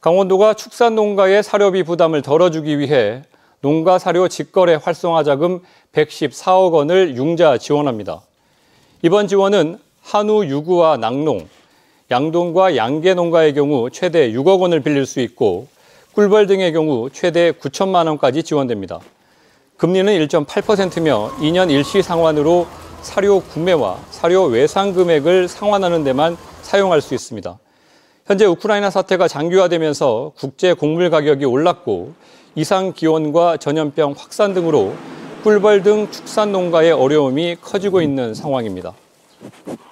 강원도가 축산농가의 사료비 부담을 덜어주기 위해 농가사료 직거래 활성화 자금 114억 원을 융자 지원합니다. 이번 지원은 한우, 유구와 낙농, 양동과 양계 농가의 경우 최대 6억 원을 빌릴 수 있고 꿀벌 등의 경우 최대 9천만 원까지 지원됩니다. 금리는 1.8%며 2년 일시 상환으로 사료 구매와 사료 외상 금액을 상환하는 데만 사용할 수 있습니다. 현재 우크라이나 사태가 장기화되면서 국제 곡물 가격이 올랐고 이상 기온과 전염병 확산 등으로 꿀벌 등 축산 농가의 어려움이 커지고 있는 상황입니다.